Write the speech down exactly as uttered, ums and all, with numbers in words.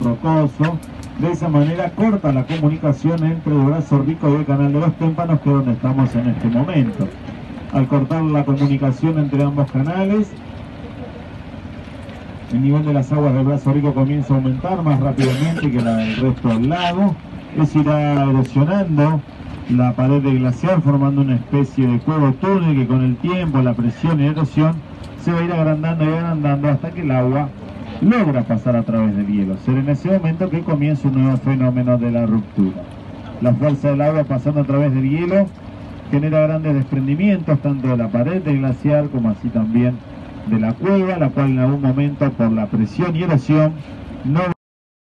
rocoso. De esa manera corta la comunicación entre el Brazo Rico y el Canal de los Témpanos, que es donde estamos en este momento. Al cortar la comunicación entre ambos canales, el nivel de las aguas del Brazo Rico comienza a aumentar más rápidamente que la del resto del lago. Eso irá erosionando la pared de glaciar, formando una especie de cuevo túnel que con el tiempo, la presión y la erosión se va a ir agrandando y agrandando hasta que el agua logra pasar a través del hielo. Será en ese momento que comienza un nuevo fenómeno de la ruptura. La fuerza del agua pasando a través del hielo genera grandes desprendimientos tanto de la pared del glaciar como así también de la cueva, la cual en algún momento por la presión y erosión no